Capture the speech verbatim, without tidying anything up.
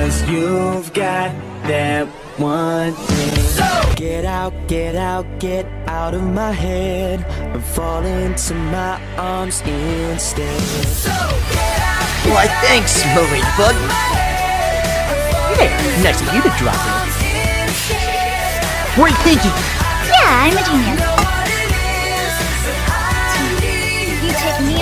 'cause you've got that one thing. So get out, get out, get out of my head and fall into my arms instead. So get out, get Why, thanks, Ladybug. Hey, nice of you to drop in. Great thinking. Yeah, I'm a genius. You take me